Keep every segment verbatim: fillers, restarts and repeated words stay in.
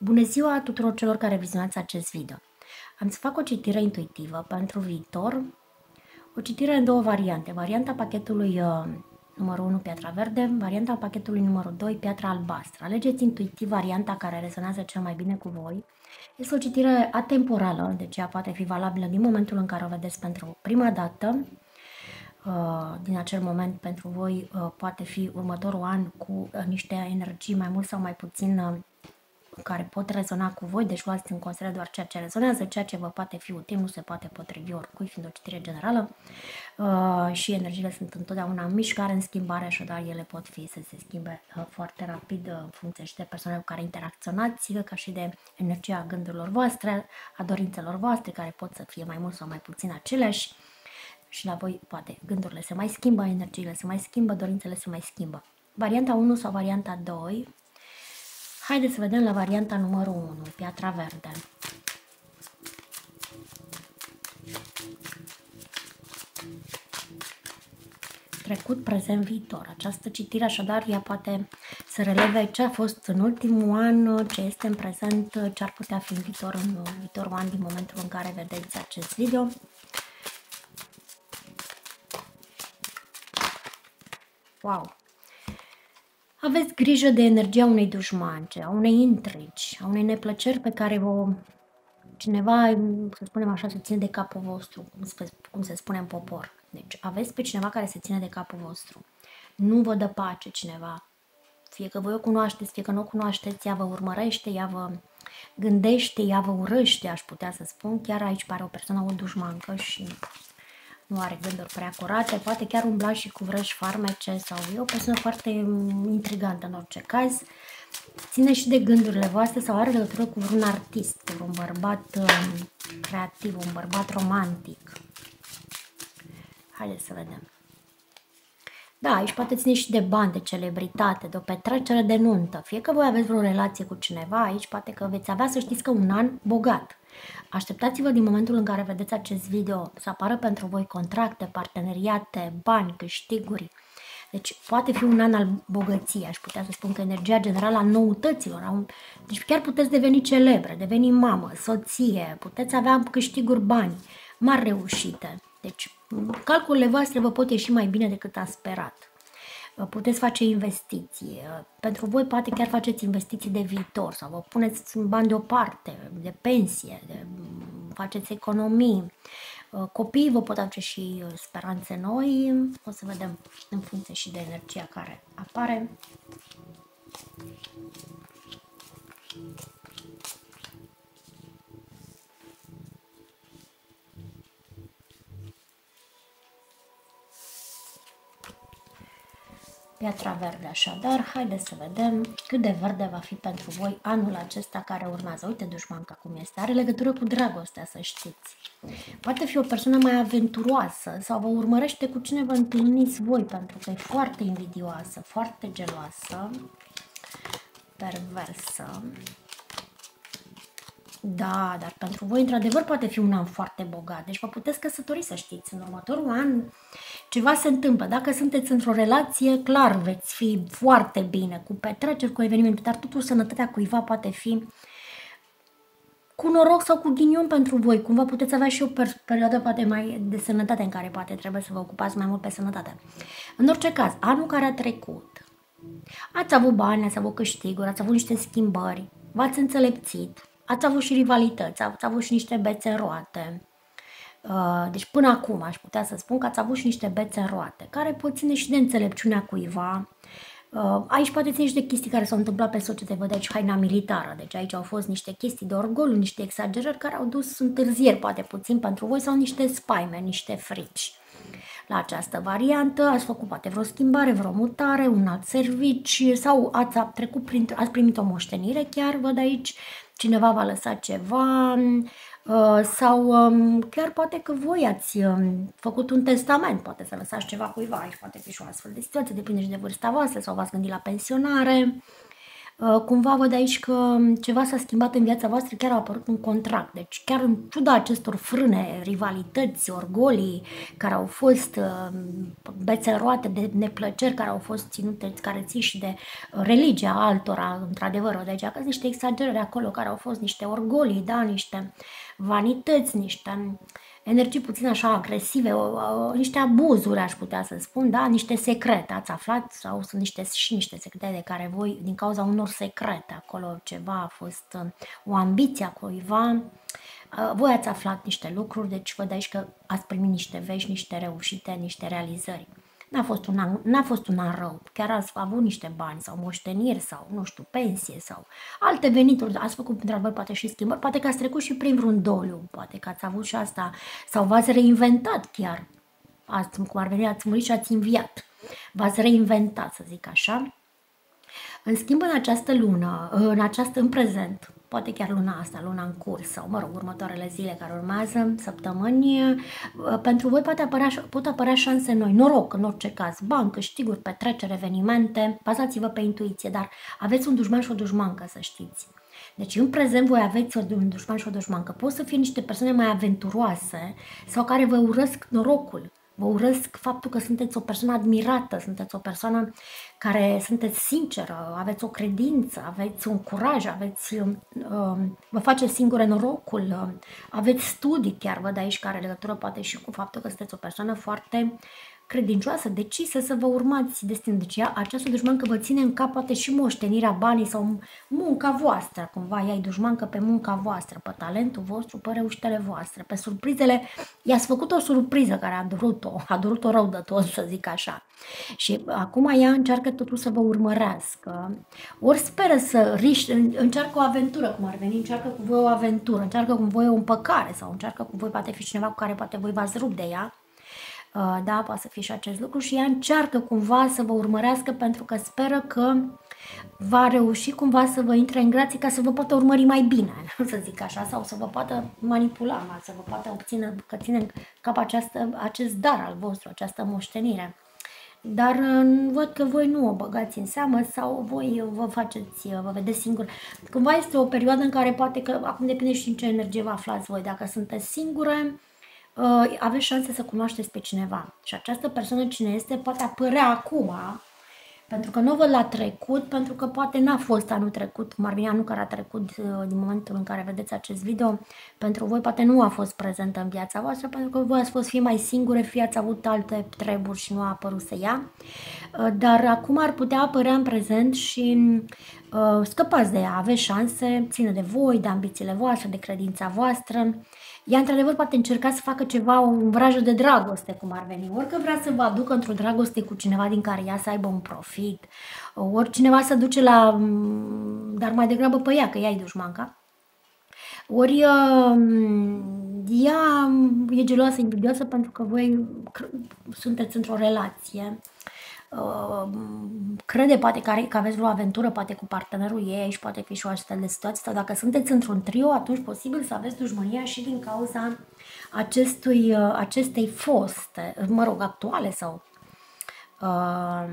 Bună ziua tuturor celor care vizionați acest video. Am să fac o citire intuitivă pentru viitor, o citire în două variante. Varianta pachetului uh, numărul unu, piatra verde, varianta pachetului numărul doi, piatra albastră. Alegeți intuitiv varianta care rezonează cel mai bine cu voi. Este o citire atemporală, deci ea poate fi valabilă din momentul în care o vedeți pentru prima dată. Uh, din acel moment pentru voi uh, poate fi următorul an cu uh, niște energii mai mult sau mai puțin uh, care pot rezona cu voi, deci luați în considerare doar ceea ce rezonează, ceea ce vă poate fi util, nu se poate potrivi oricui, fiind o citire generală uh, și energiile sunt întotdeauna în mișcare, în schimbare, așadar ele pot fi să se schimbe uh, foarte rapid uh, în funcție și de persoanele cu care interacționați, ca și de energia gândurilor voastre, a dorințelor voastre, care pot să fie mai mult sau mai puțin aceleași. Și la voi, poate, gândurile se mai schimbă, energiile se mai schimbă, dorințele se mai schimbă. Varianta unu sau varianta doi. Haideți să vedem la varianta numărul unu, piatra verde. Trecut, prezent, viitor. Această citire, așadar, ea poate să releve ce a fost în ultimul an, ce este în prezent, ce ar putea fi în viitor, în viitorul an, din momentul în care vedeți acest video. Wow! Aveți grijă de energia unei dușmance, a unei intrigi, a unei neplăceri pe care o, cineva, să spunem așa, se ține de capul vostru, cum se, cum se spune în popor. Deci aveți pe cineva care se ține de capul vostru. Nu vă dă pace cineva. Fie că voi o cunoașteți, fie că nu o cunoașteți, ea vă urmărește, ea vă gândește, ea vă urăște, aș putea să spun. Chiar aici pare o persoană o dușmancă și nu are gânduri prea curate, poate chiar umbla și cu vrăji farmece sau e o persoană foarte intrigantă în orice caz. Ține și de gândurile voastre sau are legătură cu vreun artist, cu un bărbat um, creativ, un bărbat romantic. Haideți să vedem. Da, aici poate ține și de bani, de celebritate, de o petrecere de nuntă. Fie că voi aveți vreo relație cu cineva, aici poate că veți avea, să știți că, un an bogat. Așteptați-vă din momentul în care vedeți acest video să apară pentru voi contracte, parteneriate, bani, câștiguri. Deci poate fi un an al bogăției, aș putea să spun că energia generală a noutăților. Deci chiar puteți deveni celebre, deveni mamă, soție, puteți avea câștiguri, bani, mari reușite. Deci calculele voastre vă pot ieși mai bine decât ați sperat. Puteți face investiții. Pentru voi poate chiar faceți investiții de viitor sau vă puneți bani deoparte, de pensie, de, faceți economii. Copiii vă pot face și speranțe noi. O să vedem în funcție și de energia care apare. Piatra verde, așadar, haideți să vedem cât de verde va fi pentru voi anul acesta care urmează. Uite, dușmanca cum este, are legătură cu dragostea, să știți. Poate fi o persoană mai aventuroasă sau vă urmărește cu cine vă întâlniți voi, pentru că e foarte invidioasă, foarte geloasă, perversă. Da, dar pentru voi, într-adevăr, poate fi un an foarte bogat. Deci vă puteți căsători, să știți. În următorul an ceva se întâmplă. Dacă sunteți într-o relație, clar, veți fi foarte bine, cu petreceri, cu evenimente, dar totuși sănătatea cuiva poate fi cu noroc sau cu ghinion pentru voi. Cumva puteți avea și o perioadă poate mai de sănătate în care poate trebuie să vă ocupați mai mult pe sănătate. În orice caz, anul care a trecut, ați avut bani, ați avut câștiguri, ați avut niște schimbări, v-ați înțelepțit. Ați avut și rivalități, ați avut și niște bețe în roate. Deci până acum aș putea să spun că ați avut și niște bețe în roate, care pot ține și de înțelepciunea cuiva. Aici poate ține și de chestii care s-au întâmplat pe societate, văd aici haina militară. Deci aici au fost niște chestii de orgoliu, niște exagerări care au dus întârzieri, poate puțin pentru voi, sau niște spaime, niște frici. La această variantă ați făcut poate vreo schimbare, vreo mutare, un alt servici sau ați trecut prin, ați primit o moștenire, chiar văd aici cineva v-a lăsat ceva sau chiar poate că voi ați făcut un testament, poate să lăsați ceva cuiva, aici poate fi și o astfel de situație, depinde și de vârsta voastră sau v-ați gândit la pensionare. Uh, cumva văd aici că ceva s-a schimbat în viața voastră, chiar a apărut un contract. Deci chiar în ciuda acestor frâne, rivalități, orgolii care au fost, uh, bețe roate de neplăceri care au fost ținute, care țin și de religia altora, într-adevăr, deci că sunt niște exagerări acolo, care au fost niște orgolii, da, niște vanități, niște energii puțin așa agresive, o, o, niște abuzuri, aș putea să spun, da, niște secrete, ați aflat, sau sunt niște, și niște secrete de care voi, din cauza unor secrete, acolo ceva a fost, o ambiție a cuiva, voi ați aflat niște lucruri, deci văd aici că ați primit niște vești, niște reușite, niște realizări. N-a fost, un an, n-a fost un an rău, chiar ați avut niște bani sau moșteniri sau, nu știu, pensie sau alte venituri, ați făcut într-adevăr poate și schimbări, poate că ați trecut și prin vreun doliu, poate că ați avut și asta, sau v-ați reinventat chiar, ați, cum ar veni, ați murit și ați înviat, v-ați reinventat, să zic așa. În schimb, în această lună, în această, în prezent, poate chiar luna asta, luna în curs sau, mă rog, următoarele zile care urmează, săptămâni, pentru voi poate apărea, pot apărea șanse noi, noroc în orice caz, bani, câștiguri, petreceri, evenimente, bazați-vă pe intuiție, dar aveți un dușman și o dușmancă, să știți. Deci în prezent voi aveți un dușman și o dușmancă. Pot să fie niște persoane mai aventuroase sau care vă urăsc norocul. Vă urăsc faptul că sunteți o persoană admirată, sunteți o persoană care sunteți sinceră, aveți o credință, aveți un curaj, aveți, uh, vă faceți singure norocul, uh, aveți studii, chiar văd aici care are legătură poate și cu faptul că sunteți o persoană foarte credincioasă, decisă să vă urmați destinul. Deci această dușmancă vă ține în cap poate și moștenirea banii sau munca voastră, cumva ea e dușmancă pe munca voastră, pe talentul vostru, pe reușitele voastre, pe surprizele. I-ați făcut o surpriză care a durut-o, a durut-o rău de tot, să zic așa. Și acum ea încearcă totul să vă urmărească, ori speră să riști, încearcă o aventură, cum ar veni, încearcă cu voi o aventură, încearcă cu voi o împăcare sau încearcă cu voi, poate fi cineva cu care poate voi v-ați rupt de ea. Da, poate să fie și acest lucru și ea încearcă cumva să vă urmărească pentru că speră că va reuși cumva să vă intre în grație ca să vă poată urmări mai bine, să zic așa, sau să vă poată manipula, să vă poată obține, că ține în cap această, acest dar al vostru, această moștenire. Dar văd că voi nu o băgați în seamă sau voi vă faceți, vă vedeți singur. Cumva este o perioadă în care poate că, acum depinde și în ce energie vă aflați voi, dacă sunteți singure, Uh, aveți șanse să cunoașteți pe cineva și această persoană cine este poate apărea acum, pentru că nu văd la trecut, pentru că poate n-a fost anul trecut, cum ar veni anul care a trecut uh, din momentul în care vedeți acest video, pentru voi poate nu a fost prezentă în viața voastră, pentru că voi ați fost fie mai singure, fie ați avut alte treburi și nu a apărut să ea, uh, dar acum ar putea apărea în prezent și uh, scăpați de ea, aveți șanse, ține de voi, de ambițiile voastre, de credința voastră. Ea, într-adevăr, poate încerca să facă ceva, o vrajă de dragoste, cum ar veni. Ori că vrea să vă aducă într-o dragoste cu cineva din care ea să aibă un profit, ori cineva să duce la... dar mai degrabă pe ea, că ea e dușmanca. Ori ea e geloasă, invidioasă, pentru că voi sunteți într-o relație. Crede poate că aveți vreo aventură poate cu partenerul ei și poate fi și o astfel de situație, sau dacă sunteți într-un trio, atunci posibil să aveți dușmânia și din cauza acestui, acestei foste, mă rog, actuale sau uh,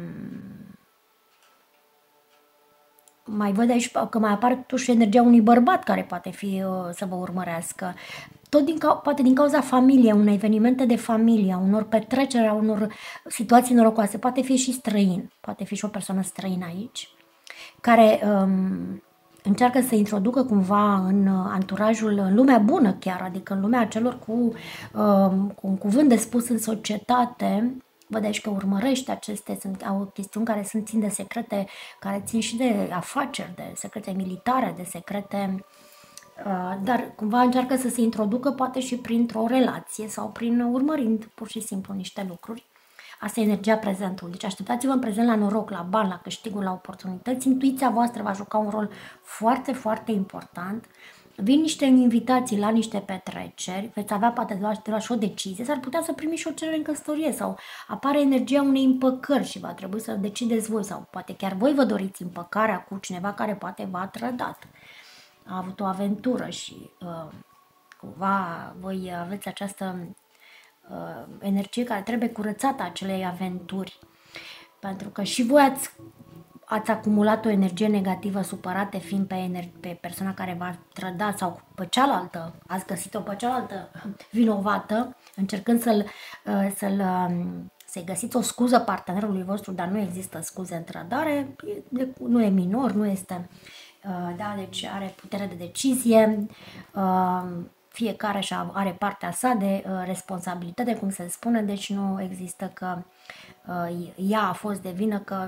mai văd aici că mai apare totuși energia unui bărbat care poate fi uh, să vă urmărească. Tot din, poate din cauza familiei, unei evenimente de familie, unor petreceri, a unor situații norocoase. Poate fi și străin, poate fi și o persoană străină aici, care um, încearcă să introducă cumva în anturajul, în lumea bună chiar, adică în lumea celor cu, um, cu un cuvânt de spus în societate. Văd aici că urmărește aceste, sunt au chestiuni care sunt țin de secrete, care țin și de afaceri, de secrete militare, de secrete... Dar cumva încearcă să se introducă poate și printr-o relație sau prin urmărind pur și simplu niște lucruri. Asta e energia prezentului. Deci așteptați-vă în prezent la noroc, la bani, la câștiguri, la oportunități. Intuiția voastră va juca un rol foarte, foarte important. Vin niște invitații la niște petreceri, veți avea poate de luat, de luat și o decizie, s-ar putea să primiți și o cerere în căsătorie sau apare energia unei împăcări și va trebui să decideți voi sau poate chiar voi vă doriți împăcarea cu cineva care poate v-a trădat. A avut o aventură și uh, cumva voi aveți această uh, energie care trebuie curățată a acelei aventuri. Pentru că și voi ați ați acumulat o energie negativă, supărate fiind pe, ener- pe persoana care v-a trădat sau pe cealaltă, ați găsit-o pe cealaltă vinovată, încercând să-l, uh, să-l, um, să-i găsiți o scuză partenerului vostru, dar nu există scuze în trădare, nu e minor, nu este, uh, da, deci are putere de decizie, uh, fiecare și are partea sa de uh, responsabilitate, cum se spune, deci nu există că uh, ea a fost de vină că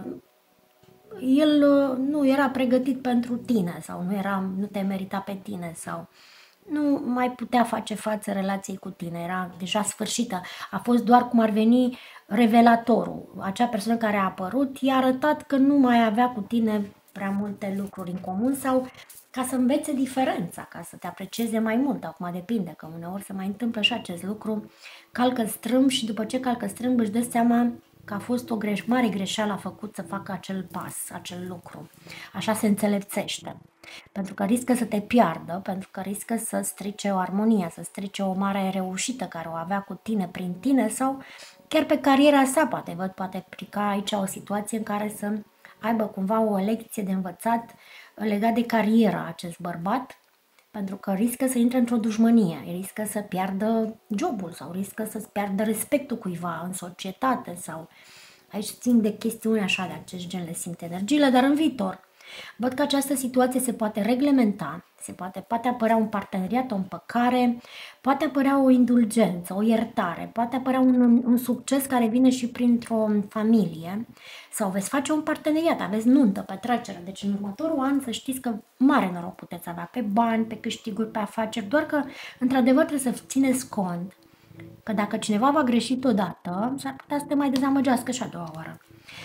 el uh, nu era pregătit pentru tine sau nu, era, nu te merita pe tine sau nu mai putea face față relației cu tine, era deja sfârșită. A fost doar cum ar veni revelatorul. Acea persoană care a apărut i-a arătat că nu mai avea cu tine prea multe lucruri în comun sau ca să învețe diferența, ca să te aprecieze mai mult. Acum depinde, că uneori se mai întâmplă și acest lucru. Calcă strâmb și după ce calcă strâmb își dă seama că a fost o greș- mare greșeală a făcut să facă acel pas, acel lucru. Așa se înțelepțește. Pentru că riscă să te piardă, pentru că riscă să strice o armonie, să strice o mare reușită care o avea cu tine, prin tine sau chiar pe cariera sa. Poate văd, poate aplica aici o situație în care să aibă cumva o lecție de învățat legat de cariera acest bărbat, pentru că riscă să intre într-o dușmănie, riscă să piardă jobul sau riscă să piardă respectul cuiva în societate sau aici țin de chestiuni așa de acest gen, le simt energiile, dar în viitor văd că această situație se poate reglementa, se poate, poate apărea un parteneriat, o împăcare, poate apărea o indulgență, o iertare, poate apărea un, un succes care vine și printr-o familie sau veți face un parteneriat, aveți nuntă, petrecere, deci în următorul an să știți că mare noroc puteți avea pe bani, pe câștiguri, pe afaceri, doar că într-adevăr trebuie să țineți cont că dacă cineva va greșit odată, s-ar putea să te mai dezamăgească și a doua oară.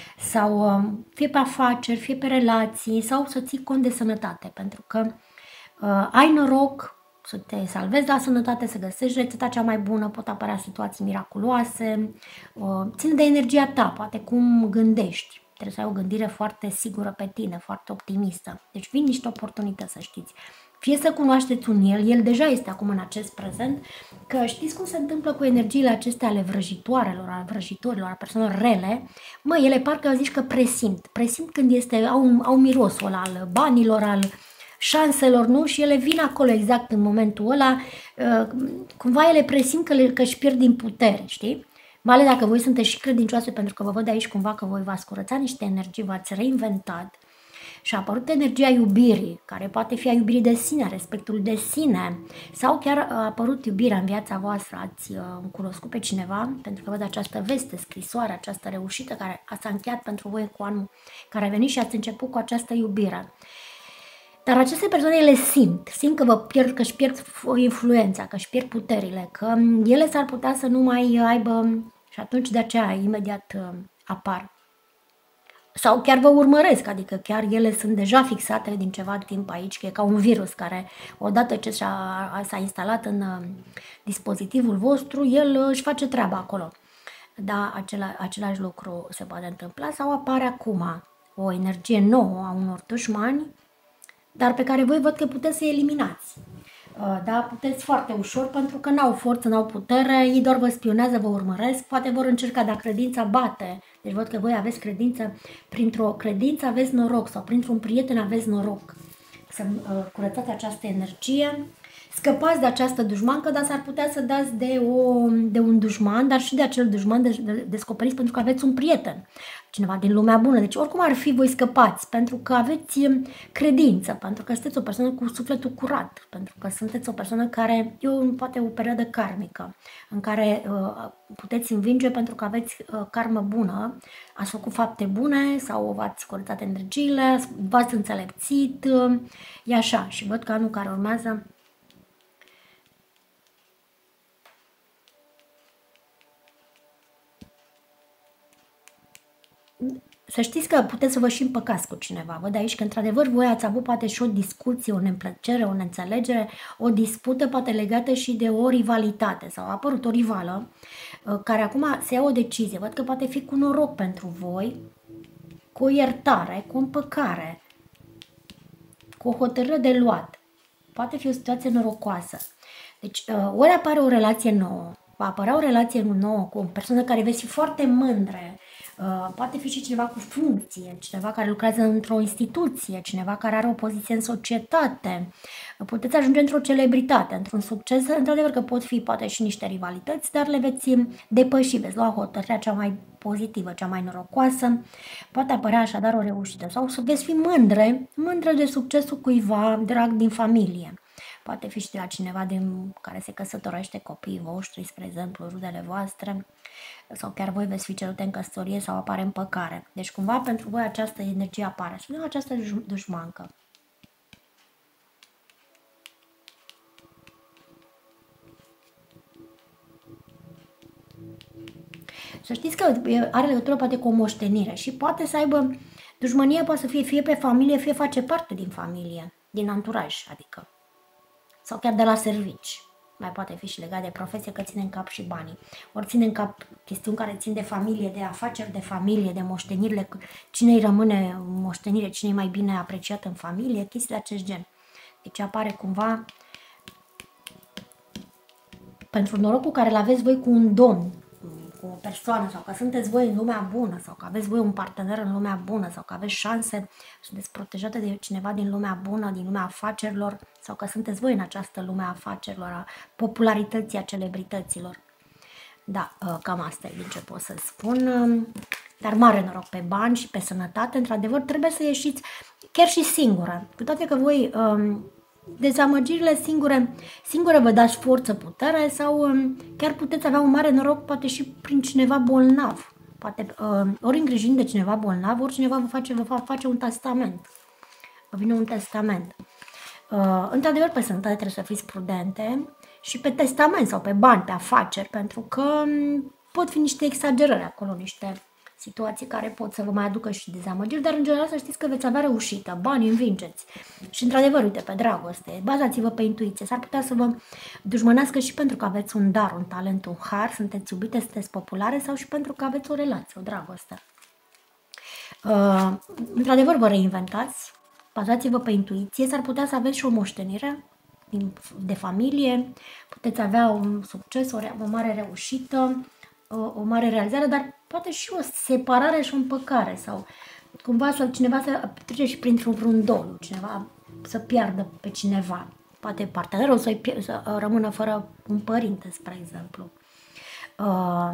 Sau fie pe afaceri, fie pe relații, sau să ții cont de sănătate, pentru că uh, ai noroc să te salvezi la sănătate, să găsești rețeta cea mai bună, pot apărea situații miraculoase, uh, ține de energia ta, poate cum gândești. Trebuie să ai o gândire foarte sigură pe tine, foarte optimistă. Deci vin niște oportunități, să știți. Fie să cunoașteți un el, el deja este acum în acest prezent, că știți cum se întâmplă cu energiile acestea ale vrăjitoarelor, ale vrăjitorilor, ale persoanelor rele, mă, ele parcă zici că presimt, presimt când este, au, au mirosul ăla al banilor, al șanselor, nu? Și ele vin acolo exact în momentul ăla, cumva ele presimt că, le, că își pierd din putere, știi? Mai ales dacă voi sunteți și credincioase, pentru că vă văd aici cumva că voi v-ați curățat niște energii, v-ați reinventat, și a apărut energia iubirii, care poate fi a iubirii de sine, a respectul de sine, sau chiar a apărut iubirea în viața voastră, ați uh, cunoscut pe cineva, pentru că văd această veste, scrisoare, această reușită care s-a încheiat pentru voi cu anul care a venit și ați început cu această iubire. Dar aceste persoane le simt, simt că vă pierd, că își pierd influența, că își pierd puterile, că ele s-ar putea să nu mai aibă și atunci de aceea imediat uh, apar. Sau chiar vă urmăresc, adică chiar ele sunt deja fixate din ceva timp aici, că e ca un virus care odată ce s-a instalat în dispozitivul vostru, el își face treaba acolo. Da, acela, același lucru se poate întâmpla sau apare acum o energie nouă a unor dușmani, dar pe care voi văd că puteți să eliminați. Da, puteți foarte ușor, pentru că n-au forță, n-au putere, ei doar vă spionează, vă urmăresc, poate vor încerca, dar credința bate. Deci văd că voi aveți credință, printr-o credință aveți noroc sau printr-un prieten aveți noroc. Să uh, curățați această energie, scăpați de această dușmancă, dar s-ar putea să dați de, o, de un dușman, dar și de acel dușman de, de, descoperiți pentru că aveți un prieten, cineva din lumea bună. Deci oricum ar fi, voi scăpați, pentru că aveți credință, pentru că sunteți o persoană cu sufletul curat, pentru că sunteți o persoană care, eu poate o perioadă karmică, în care uh, puteți învinge pentru că aveți uh, karmă bună, ați făcut fapte bune sau v-ați curățat energiile, v-ați înțelepțit, uh, e așa. Și văd că anul care urmează să știți că puteți să vă și împăcați cu cineva. Văd aici că într-adevăr voi ați avut poate și o discuție, o neîmplăcere, o neînțelegere, o dispută poate legată și de o rivalitate sau a apărut o rivală care acum se ia o decizie. Văd că poate fi cu noroc pentru voi, cu o iertare, cu o împăcare, cu o hotărâre de luat. Poate fi o situație norocoasă. Deci ori apare o relație nouă, va apărea o relație nouă cu o persoană care veți fi foarte mândre, Uh, poate fi și cineva cu funcție, cineva care lucrează într-o instituție, cineva care are o poziție în societate. Uh, puteți ajunge într-o celebritate, într-un succes, într-adevăr că pot fi poate și niște rivalități, dar le veți depăși, veți lua hotărârea cea mai pozitivă, cea mai norocoasă. Poate apărea așadar o reușită sau să veți fi mândre, mândre de succesul cuiva drag din familie. Poate fi și de la cineva din care se căsătorește, copiii voștri, spre exemplu, rudele voastre, sau chiar voi veți fi cerute în căsătorie sau apare împăcare. Deci cumva pentru voi această energie apare. Și nu această dușmancă. Să știți că are legătură poate cu o moștenire și poate să aibă, dușmânia poate să fie fie pe familie, fie face parte din familie, din anturaj, adică. Sau chiar de la servici. Mai poate fi și legat de profesie, că ține în cap și banii. Ori ține în cap chestiuni care țin de familie, de afaceri de familie, de moștenirile, cine îi rămâne moștenire, cine e mai bine apreciat în familie, chestii de acest gen. Deci apare cumva pentru norocul care îl aveți voi cu un domn, cu o persoană, sau că sunteți voi în lumea bună, sau că aveți voi un partener în lumea bună, sau că aveți șanse, sunteți protejate de cineva din lumea bună, din lumea afacerilor, sau că sunteți voi în această lume a afacerilor, a popularității, a celebrităților. Da, cam asta e din ce pot să spun. Dar mare noroc pe bani și pe sănătate. Într-adevăr, trebuie să ieșiți chiar și singură. Cu toate că voi dezamăgirile singure, singure vă dați forță, putere sau chiar puteți avea un mare noroc poate și prin cineva bolnav. Poate ori îngrijind de cineva bolnav, ori cineva vă face, vă face un testament. Vă vine un testament. Într-adevăr, pe sănătate trebuie să fiți prudente și pe testament sau pe bani, pe afaceri, pentru că pot fi niște exagerări acolo, niște situații care pot să vă mai aducă și dezamăgiri, dar în general să știți că veți avea reușită, bani învingeți. Și într-adevăr, uite, pe dragoste, bazați-vă pe intuiție, s-ar putea să vă dușmănească și pentru că aveți un dar, un talent, un har, sunteți iubite, sunteți populare sau și pentru că aveți o relație, o dragoste. Uh, într-adevăr, vă reinventați, bazați-vă pe intuiție, s-ar putea să aveți și o moștenire de familie, puteți avea un succes, o, o mare reușită, o, o mare realizare, dar poate și o separare și o împăcare sau cumva sau cineva să trece și printr-un vreun doliu, cineva să piardă pe cineva, poate partenerul să, să rămână fără un părinte, spre exemplu. Uh,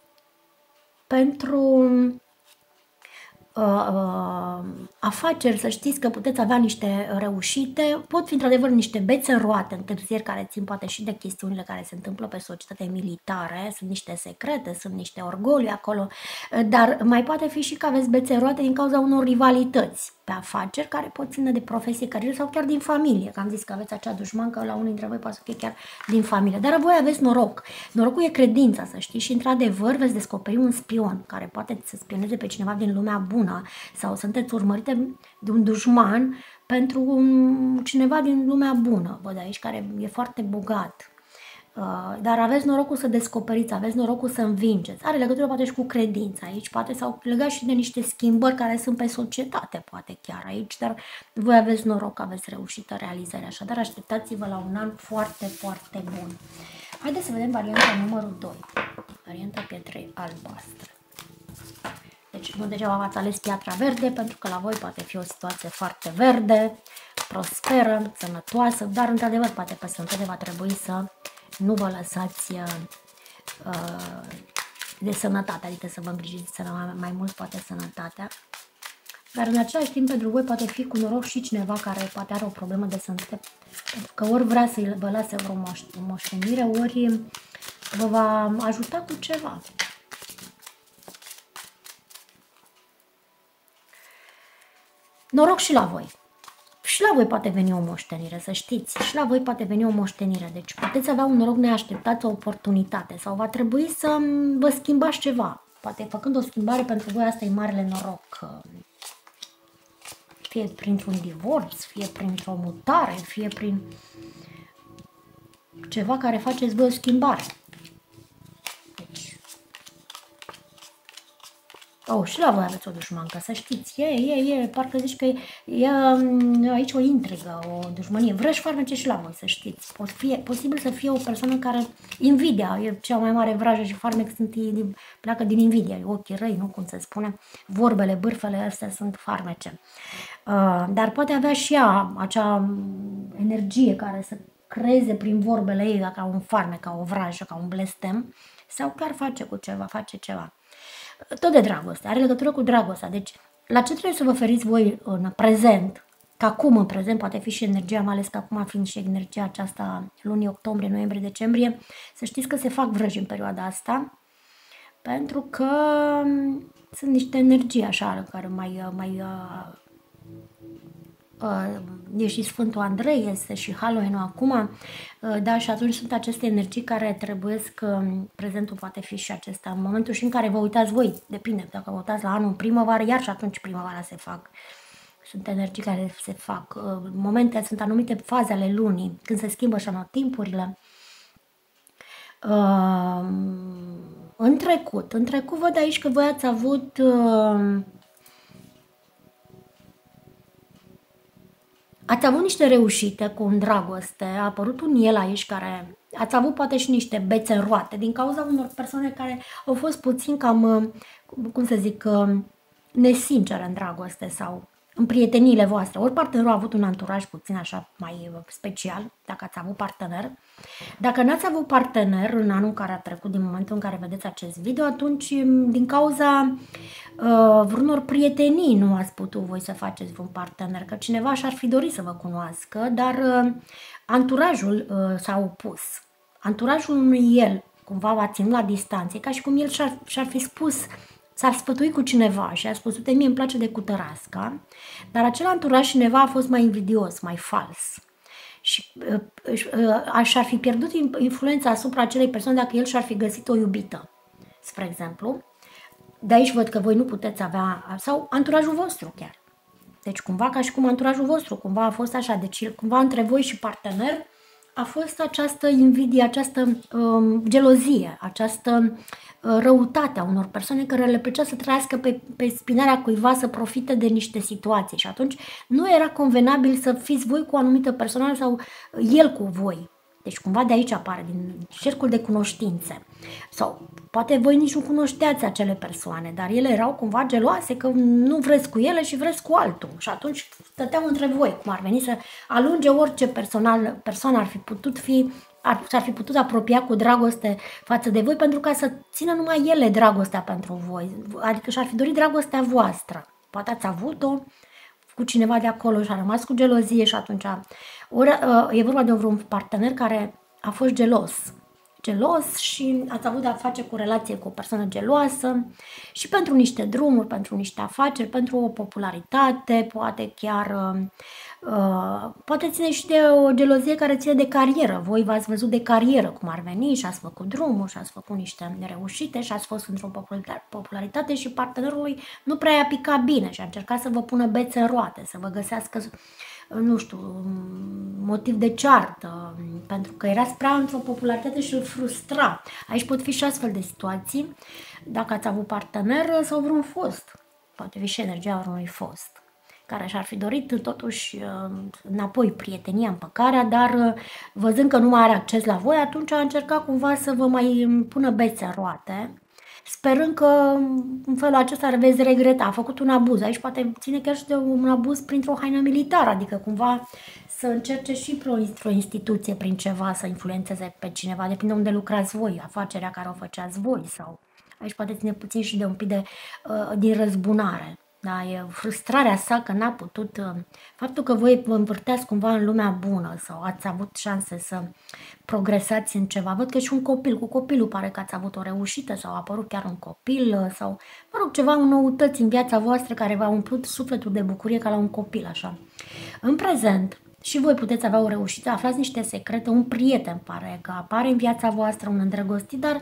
pentru Uh, uh, afaceri, să știți că puteți avea niște reușite, pot fi într-adevăr niște bețe roate, întârzieri care țin poate și de chestiunile care se întâmplă pe societate militare, sunt niște secrete, sunt niște orgolii acolo, dar mai poate fi și că aveți bețe roate din cauza unor rivalități pe afaceri care pot ține de profesie, carieră sau chiar din familie, că am zis că aveți acea dușmancă la unul dintre voi poate să fie chiar din familie, dar voi aveți noroc. Norocul e credința, să știți, și într-adevăr veți descoperi un spion care poate să spioneze pe cineva din lumea bună sau sunteți urmărite de un dușman pentru un, cineva din lumea bună, văd aici, care e foarte bogat. Uh, dar aveți norocul să descoperiți, aveți norocul să învingeți. Are legătură poate și cu credința aici, poate s-au legat și de niște schimbări care sunt pe societate, poate chiar aici, dar voi aveți noroc, aveți reușită realizare, așadar așteptați-vă la un an foarte, foarte bun. Haideți să vedem varianta numărul doi, varianta pietrei albastre. Deci nu degeaba v-ați ales piatra verde, pentru că la voi poate fi o situație foarte verde, prosperă, sănătoasă, dar într-adevăr poate pe sănătate va trebui să nu vă lăsați uh, de sănătate, adică să vă îngrijiți mai, mai mult poate sănătatea. Dar în același timp pentru voi poate fi cu noroc și cineva care poate are o problemă de sănătate, pentru că ori vrea să vă lase vreo moștenire, ori vă va ajuta cu ceva. Noroc și la voi. Și la voi poate veni o moștenire, să știți. Și la voi poate veni o moștenire. Deci puteți avea un noroc neașteptat, o oportunitate. Sau va trebui să vă schimbați ceva. Poate făcând o schimbare pentru voi, asta e marele noroc. Fie printr-un divorț, fie printr-o mutare, fie prin ceva care faceți voi o schimbare. Deci, Oh, și la voi aveți o dușmancă, să știți. E, e, e, parcă zici că e um, aici o intrigă, o dușmănie. Vrăși farmece și la voi, să știți. Pot fi, posibil să fie o persoană care, invidia, e cea mai mare vrajă și farmec sunt, pleacă din invidia, ochii răi, nu cum se spune. Vorbele, bârfele astea sunt farmece. Uh, dar poate avea și ea acea energie care să creeze prin vorbele ei ca un farmec, ca o vrajă, ca un blestem, sau chiar face cu ceva, face ceva. Tot de dragoste, are legătură cu dragostea. Deci, la ce trebuie să vă feriți voi în prezent, că acum în prezent poate fi și energia, mai ales că acum fiind și energia aceasta lunii octombrie, noiembrie, decembrie, să știți că se fac vrăji în perioada asta, pentru că sunt niște energii așa, care mai, mai Uh, e și Sfântul Andrei, este și Halloween acum, uh, da, și atunci sunt aceste energii care trebuiesc, uh, prezentul poate fi și acesta, în momentul și în care vă uitați voi, depinde, dacă vă uitați la anul în primăvară, iar și atunci primăvara se fac, sunt energii care se fac, uh, momente, sunt anumite faze ale lunii, când se schimbă și anotimpurile. Uh, în trecut, în trecut văd aici că voi ați avut... Uh, Ați avut niște reușite cu un dragoste, a apărut un el aici care... Ați avut poate și niște bețe în roate din cauza unor persoane care au fost puțin cam, cum să zic, nesincere în dragoste sau în prieteniile voastre. Ori partenerul a avut un anturaj puțin așa mai special, dacă ați avut partener. Dacă n-ați avut partener în anul care a trecut, din momentul în care vedeți acest video, atunci din cauza uh, vreunor prietenii nu ați putut voi să faceți vreun partener, că cineva și-ar fi dorit să vă cunoască, dar uh, anturajul uh, s-a opus. Anturajul unui el cumva v-a ținut la distanță, ca și cum el și-ar, și-ar fi spus... S-ar sfătui cu cineva și a spus, uite, mie îmi place de cutărasca, dar acel anturaj cineva a fost mai invidios, mai fals. Și uh, și-ar fi pierdut influența asupra acelei persoane dacă el și-ar fi găsit o iubită, spre exemplu. De aici văd că voi nu puteți avea, sau anturajul vostru chiar. Deci cumva ca și cum anturajul vostru, cumva a fost așa, deci cumva între voi și partener a fost această invidie, această um, gelozie, această uh, răutate a unor persoane care le plăcea să trăiască pe, pe spinarea cuiva, să profite de niște situații și atunci nu era convenabil să fiți voi cu o anumită persoană sau el cu voi. Deci cumva de aici apare, din cercul de cunoștințe. Sau poate voi nici nu cunoșteați acele persoane, dar ele erau cumva geloase că nu vreți cu ele și vreți cu altul. Și atunci stăteau între voi, cum ar veni să alunge orice personal, persoană ar fi putut fi, ar, s-ar fi putut apropia cu dragoste față de voi, pentru ca să țină numai ele dragostea pentru voi. Adică și-ar fi dorit dragostea voastră. Poate ați avut-o cu cineva de acolo și a rămas cu gelozie și atunci ori, e vorba de un partener care a fost gelos. Gelos și ați avut de-a face cu relație cu o persoană geloasă și pentru niște drumuri, pentru niște afaceri, pentru o popularitate, poate chiar, uh, poate ține și de o gelozie care ține de carieră. Voi v-ați văzut de carieră cum ar veni și ați făcut drumuri și ați făcut niște reușite și ați fost într-o popularitate și partenerului nu prea i-a picat bine și a încercat să vă pună bețe în roate, să vă găsească, nu știu, motiv de ceartă, pentru că erați prea într-o popularitate și îl frustra. Aici pot fi și astfel de situații, dacă ați avut partener sau vreun fost. Poate fi și energia unui fost, care și-ar fi dorit totuși înapoi prietenia, împăcarea, dar văzând că nu mai are acces la voi, atunci a încercat cumva să vă mai pună bețe în roate, sperând că în felul acesta veți regreta. A făcut un abuz. Aici poate ține chiar și de un abuz printr-o haină militară, adică cumva să încerce și printr-o instituție, prin ceva, să influențeze pe cineva, depinde unde lucrați voi, afacerea care o făceați voi. Sau aici poate ține puțin și de un pic de, uh, din răzbunare. Da, e frustrarea sa că n-a putut, faptul că voi vă învârteați cumva în lumea bună sau ați avut șanse să progresați în ceva. Văd că și un copil, cu copilul pare că ați avut o reușită sau a apărut chiar un copil sau, mă rog, ceva, un noutăți în viața voastră care v-a umplut sufletul de bucurie ca la un copil, așa. În prezent, și voi puteți avea o reușită, aflați niște secrete, un prieten pare că apare în viața voastră, un îndrăgostit, dar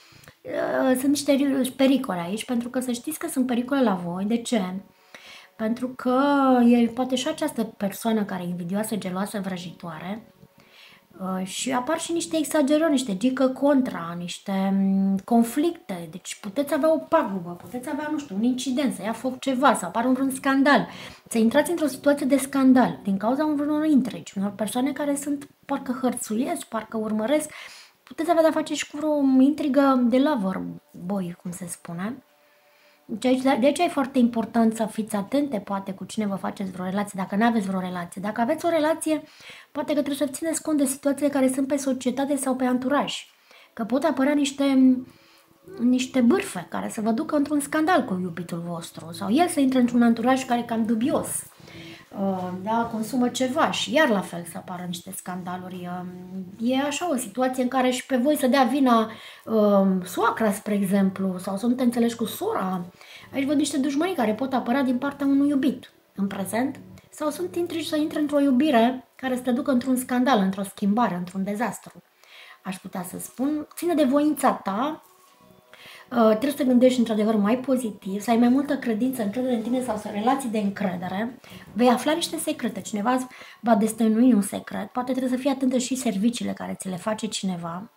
sunt niște pericole aici, pentru că să știți că sunt pericole la voi. De ce? Pentru că e poate și această persoană care e invidioasă, geloasă, vrăjitoare, Uh, și apar și niște exagerări, niște gică contra, niște um, conflicte, deci puteți avea o pagubă, puteți avea, nu știu, un incident, să ia foc ceva, să apară un vreun scandal, să intrați într-o situație de scandal din cauza unor intrigi, unor persoane care sunt, parcă hărțuiesc, parcă urmăresc, puteți avea de-a face și cu vreo intrigă de lover boy, cum se spune. Deci, de aceea e foarte important să fiți atente, poate, cu cine vă faceți vreo relație, dacă nu aveți vreo relație. Dacă aveți o relație, poate că trebuie să țineți cont de situațiile care sunt pe societate sau pe anturaj. Că pot apărea niște, niște bârfe care să vă ducă într-un scandal cu iubitul vostru sau el să intre într-un anturaj care e cam dubios. Da, consumă ceva și iar la fel să apară niște scandaluri. E așa o situație în care și pe voi să dea vina soacra, spre exemplu, sau să nu te înțelegi cu sora. Aici văd niște dușmănii care pot apărea din partea unui iubit în prezent sau sunt intrigi să intre într-o iubire care să te ducă într-un scandal, într-o schimbare, într-un dezastru. Aș putea să spun, ține de voința ta. Uh, trebuie să te gândești într-adevăr mai pozitiv, să ai mai multă credință, încredere în tine sau să relații de încredere. Vei afla niște secrete, cineva va destăinui un secret, poate trebuie să fii atentă și serviciile care ți le face cineva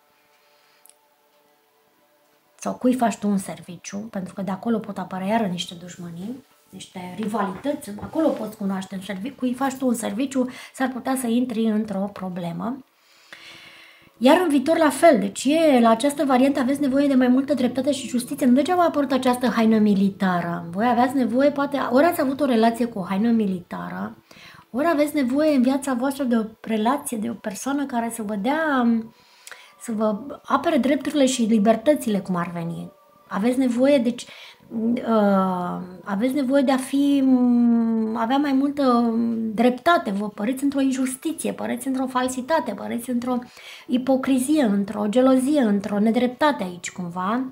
sau cui faci tu un serviciu, pentru că de acolo pot apărea iară niște dușmănii, niște rivalități, acolo poți cunoaște în serviciu, cui faci tu un serviciu, s-ar putea să intri într-o problemă. Iar în viitor la fel, deci e, la această variantă aveți nevoie de mai multă dreptate și justiție. Nu degeaba a apărut această haină militară. Voi aveați nevoie, poate, ori ați avut o relație cu o haină militară, ori aveți nevoie în viața voastră de o relație, de o persoană care să vă dea, să vă apere drepturile și libertățile, cum ar veni. Aveți nevoie, deci, uh, aveți nevoie de a fi, avea mai multă dreptate, vă păreți într-o injustiție, păreți într-o falsitate, păreți într-o ipocrizie, într-o gelozie, într-o nedreptate aici cumva,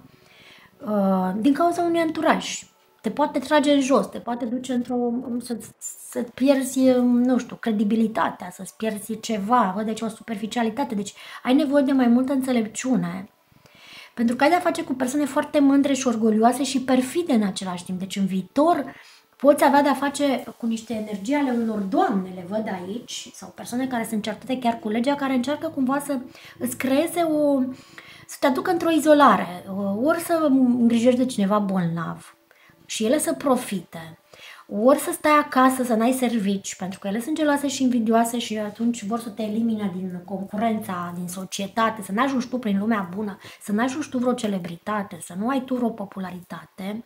uh, din cauza unui anturaj. Te poate trage în jos, te poate duce într-o, să, să-ți pierzi, nu știu, credibilitatea, să-ți pierzi ceva, văd, deci o superficialitate, deci ai nevoie de mai multă înțelepciune. Pentru că ai de-a face cu persoane foarte mândre și orgolioase și perfide în același timp. Deci în viitor poți avea de-a face cu niște energii ale unor doamne, le văd aici, sau persoane care sunt certate chiar cu legea, care încearcă cumva să îți creeze o... să te aducă într-o izolare, ori să îngrijești de cineva bolnav și ele să profite, ori să stai acasă, să n-ai servici, pentru că ele sunt geloase și invidioase și atunci vor să te elimine din concurența, din societate, să n-ajungi tu prin lumea bună, să n-ajungi tu vreo celebritate, să nu ai tu vreo popularitate,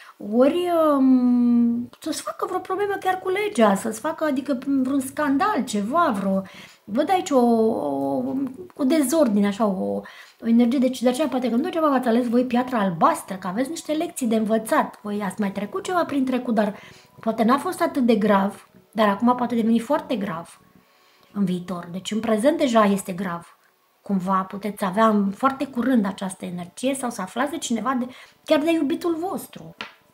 ori um, să-ți facă vreo problemă chiar cu legea, să-ți facă, adică vreun scandal, ceva, vreo... Văd aici o, o, o dezordine, așa, o, o energie, deci de aceea poate că nu degeaba v-ați ales voi piatra albastră, că aveți niște lecții de învățat, voi ați mai trecut ceva prin trecut, dar poate n-a fost atât de grav, dar acum poate deveni foarte grav în viitor, deci în prezent deja este grav. Cumva puteți avea foarte curând această energie sau să aflați de cineva, de, chiar de iubitul vostru.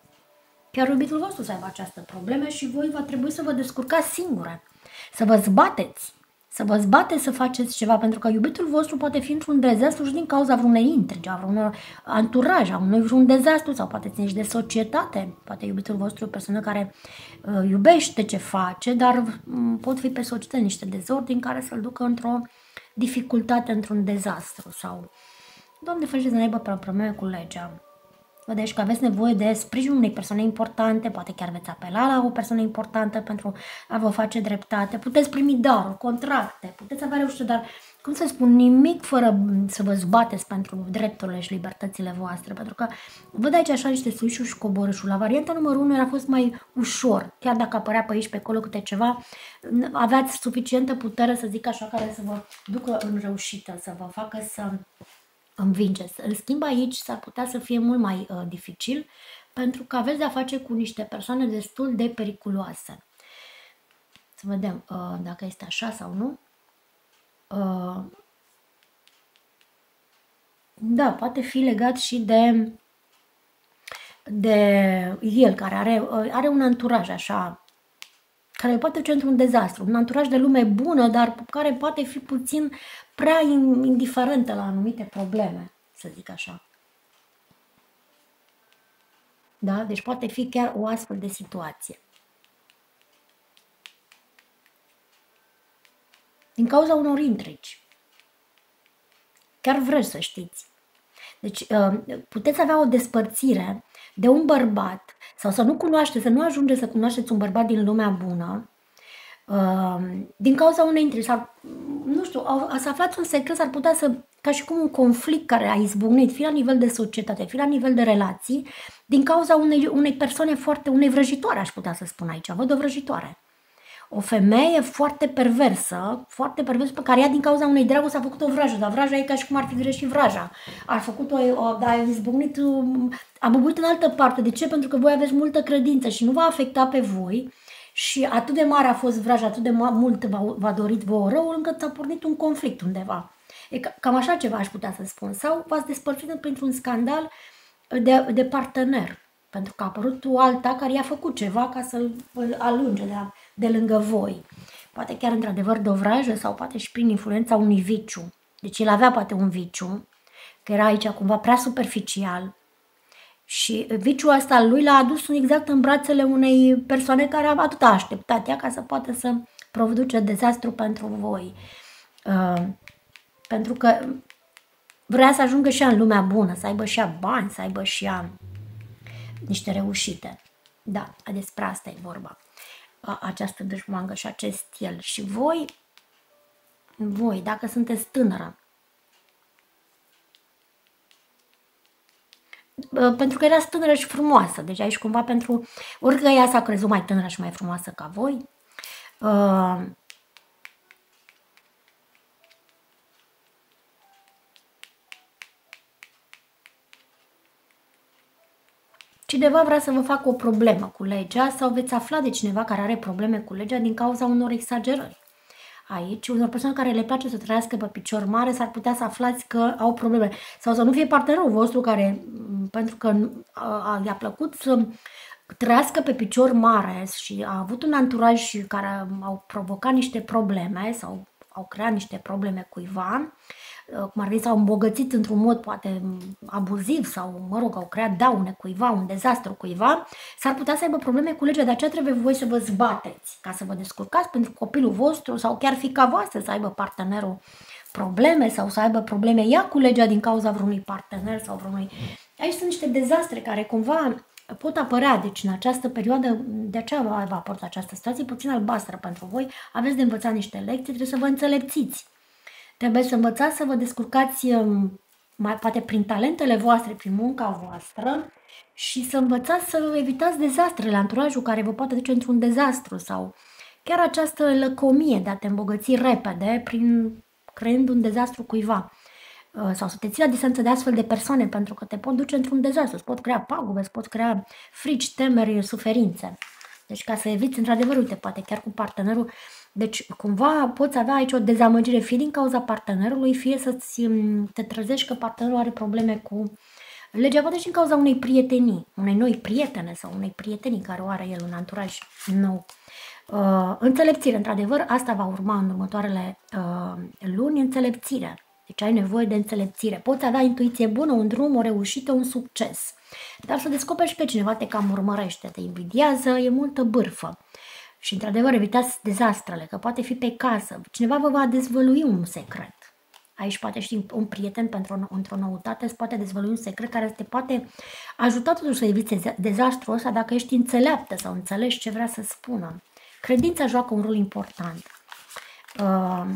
Chiar iubitul vostru să aibă această problemă și voi va trebui să vă descurcați singure, să vă zbateți, să vă zbateți să faceți ceva, pentru că iubitul vostru poate fi într-un dezastru și din cauza vreunei intrigi, a vreunor anturaj, a unui vreun dezastru sau poate ține și de societate. Poate iubitul vostru e o persoană care uh, iubește ce face, dar um, pot fi pe societate niște dezordini care să-l ducă într-o dificultate, într-un dezastru sau... Doamne, ferește să ne aibă probleme cu legea. Vedeți că aveți nevoie de sprijinul unei persoane importante, poate chiar veți apela la o persoană importantă pentru a vă face dreptate, puteți primi daruri, contracte, puteți avea reușite, dar, cum să spun, nimic fără să vă zbateți pentru drepturile și libertățile voastre, pentru că văd aici așa niște suișuri și coborâșuri. La varianta numărul unu era fost mai ușor, chiar dacă apărea pe aici, pe acolo câte ceva, aveați suficientă putere, să zic așa, care să vă ducă în reușită, să vă facă să... învingeți. În schimb aici s-ar putea să fie mult mai uh, dificil pentru că aveți de-a face cu niște persoane destul de periculoase. Să vedem uh, dacă este așa sau nu. Uh, da, poate fi legat și de de el care are, uh, are un anturaj așa care îl poate duce într-un dezastru, un anturaj de lume bună, dar care poate fi puțin prea indiferentă la anumite probleme, să zic așa. Da? Deci poate fi chiar o astfel de situație. Din cauza unor intrigi. chiar vreți să știți. Deci puteți avea o despărțire de un bărbat sau să nu cunoașteți, să nu ajungeți să cunoașteți un bărbat din lumea bună din cauza unei intrigi. Sau, nu știu, să aflați un secret, s-ar putea să, ca și cum un conflict care a izbucnit, fie la nivel de societate, fie la nivel de relații, din cauza unei, unei persoane foarte, unei vrăjitoare, aș putea să spun aici. Văd o vrăjitoare. O femeie foarte perversă, foarte perversă, pe care ea din cauza unei dragostei a făcut o vrajă, dar vraja e ca și cum ar fi greșit vraja. A făcut-o, dar a izbucnit, a bubuit în altă parte. De ce? Pentru că voi aveți multă credință și nu va afecta pe voi și atât de mare a fost vraja, atât de mult v-a dorit vouă răul, încât s-a pornit un conflict undeva. E cam așa ceva aș putea să spun. Sau v-ați despărțit printr-un scandal de, de partener, pentru că a apărut o alta care i-a făcut ceva ca să-l alunge de, de lângă voi. Poate chiar într-adevăr de o vrajă sau poate și prin influența unui viciu. Deci el avea poate un viciu, că era aici cumva prea superficial. Și viciul ăsta lui l-a adus exact în brațele unei persoane care atât a așteptat ea ca să poată să produce dezastru pentru voi. Uh, pentru că vrea să ajungă și ea în lumea bună, să aibă și ea bani, să aibă și ea niște reușite. Da, despre asta e vorba. Această dușmangă și acest el. Și voi, voi, dacă sunteți tânără, pentru că erați tânără și frumoasă, deci aici cumva pentru, orică ea s-a crezut mai tânără și mai frumoasă ca voi, uh, cineva vrea să vă facă o problemă cu legea sau veți afla de cineva care are probleme cu legea din cauza unor exagerări. Aici, unor persoane care le place să trăiască pe picior mare, s-ar putea să aflați că au probleme. Sau să nu fie partenerul vostru care, pentru că i-a plăcut să trăiască pe picior mare și a avut un anturaj care au provocat niște probleme sau au creat niște probleme cuiva, cum ar fi, s-au îmbogățit într-un mod poate abuziv sau, mă rog, au creat daune cuiva, un dezastru cuiva, s-ar putea să aibă probleme cu legea, de aceea trebuie voi să vă zbateți ca să vă descurcați pentru copilul vostru sau chiar fiica voastră să aibă partenerul probleme sau să aibă probleme ea cu legea din cauza vreunui partener sau vreunui... Aici sunt niște dezastre care cumva pot apărea, deci în această perioadă, de aceea vă apărut această situație puțin albastră pentru voi, aveți de învățat niște lecții, trebuie să vă înțelepțiți. Trebuie să învățați să vă descurcați mai poate prin talentele voastre, prin munca voastră și să învățați să evitați dezastrele, anturajul care vă poate duce într-un dezastru sau chiar această lăcomie de a te îmbogăți repede prin creând un dezastru cuiva. Sau să te ții la distanță de astfel de persoane pentru că te pot duce într-un dezastru, îți pot crea pagube, îți pot crea frici, temeri, suferințe. Deci ca să eviți, într-adevăr, uite, poate chiar cu partenerul, deci cumva poți avea aici o dezamăgire fie din cauza partenerului, fie să te trezești că partenerul are probleme cu legea, poate și din cauza unei prietenii, unei noi prietene sau unei prietenii care o are el, un anturaj nou. Uh, înțelepțire, într-adevăr, asta va urma în următoarele uh, luni, înțelepțire. Deci ai nevoie de înțelepțire. Poți avea intuiție bună, un drum, o reușită, un succes. Dar să descoperi și pe cineva te cam urmărește, te invidiază, e multă bârfă. Și într-adevăr evitați dezastrele, că poate fi pe casă. Cineva vă va dezvălui un secret. Aici poate ști un prieten pentru o, într-o noutate, îți poate dezvălui un secret care te poate ajuta totuși să eviți dezastrul ăsta dacă ești înțeleaptă sau înțelegi ce vrea să spună. Credința joacă un rol important. Uh,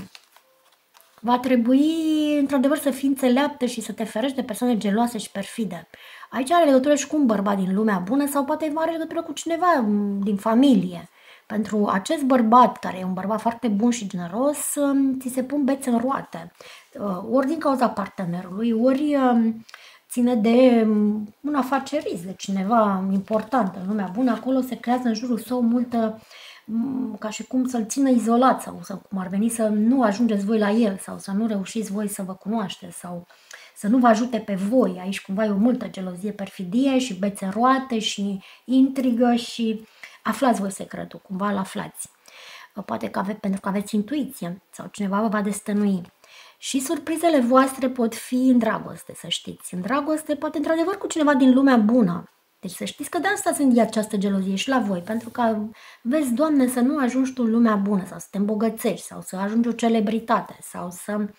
Va trebui, într-adevăr, să fii înțeleaptă și să te ferești de persoane geloase și perfide. Aici are legătură și cu un bărbat din lumea bună sau poate are legătură cu cineva din familie. Pentru acest bărbat, care e un bărbat foarte bun și generos, ți se pun bețe în roate. Ori din cauza partenerului, ori ține de un afacerist, de cineva important în lumea bună. Acolo se creează în jurul său multă, ca și cum să-l țină izolat sau, sau cum ar veni să nu ajungeți voi la el sau să nu reușiți voi să vă cunoașteți sau să nu vă ajute pe voi. Aici cumva e o multă gelozie, perfidie și bețe în roate și intrigă și aflați voi secretul, cumva îl aflați. Poate că aveți, pentru că aveți intuiție sau cineva vă va destănui. Și surprizele voastre pot fi în dragoste, să știți. În dragoste, poate într-adevăr cu cineva din lumea bună. Deci să știți că de asta sunt această gelozie și la voi, pentru că vezi, Doamne, să nu ajungi tu în lumea bună sau să te îmbogățești sau să ajungi o celebritate sau să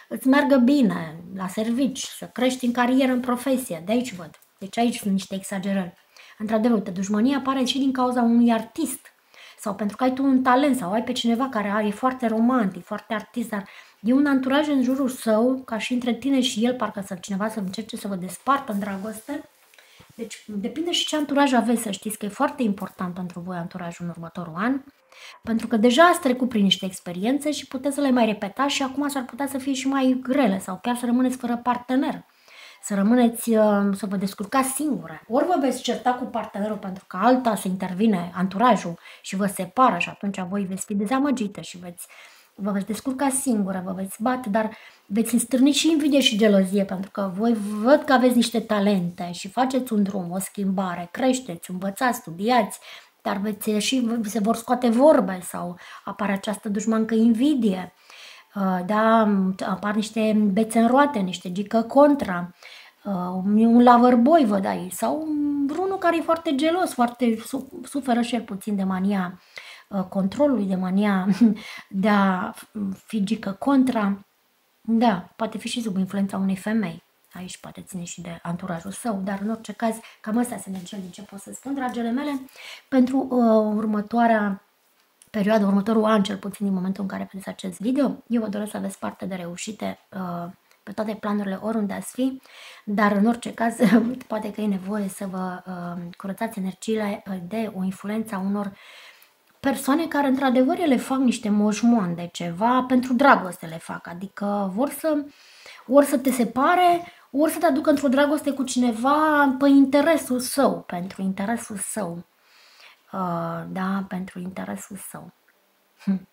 îți meargă bine la servici, să crești în carieră, în profesie, de aici văd. Deci aici sunt niște exagerări. Într-adevăr, dușmânia apare și din cauza unui artist, sau pentru că ai tu un talent, sau ai pe cineva care e foarte romantic, foarte artist, dar e un anturaj în jurul său, ca și între tine și el, parcă să cineva să încerce să vă despartă în dragoste. Deci depinde și ce anturaj aveți, să știți că e foarte important pentru voi anturajul în următorul an, pentru că deja ați trecut prin niște experiențe și puteți să le mai repetați și acum s-ar putea să fie și mai grele sau chiar să rămâneți fără partener, să rămâneți, să vă descurcați singure. Ori vă veți certa cu partenerul pentru că alta se intervine anturajul și vă separă și atunci voi veți fi dezamăgite și veți, vă veți descurca singură, vă veți bate, dar veți înstârni și invidie și gelozie, pentru că voi văd că aveți niște talente și faceți un drum, o schimbare, creșteți, învățați, studiați, dar veți și se vor scoate vorbe sau apare această dușmancă invidie, da, apar niște bețe în roate, niște gică contra, un loverboy văd aici, sau vreunul care e foarte gelos, foarte suferă și el puțin de mania controlului, de mania de a fi gică contra. Da, poate fi și sub influența unei femei. Aici poate ține și de anturajul său, dar în orice caz, cam astea sunt cele din ce pot să spun, dragele mele, pentru uh, următoarea perioadă, următorul an, cel puțin din momentul în care vedeți acest video. Eu vă doresc să aveți parte de reușite uh, pe toate planurile, oriunde ați fi, dar în orice caz, poate că e nevoie să vă uh, curățați energiile de o influență a unor persoane care într-adevăr le fac niște moșmoane de ceva, pentru dragoste le fac, adică vor să, ori să te separe, ori să te aducă într-o dragoste cu cineva pe interesul său, pentru interesul său, uh, da, pentru interesul său. Hm.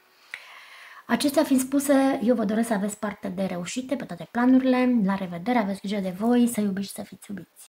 Acestea fiind spuse, eu vă doresc să aveți parte de reușite pe toate planurile, la revedere, aveți grijă de voi, să iubiți și să fiți iubiți.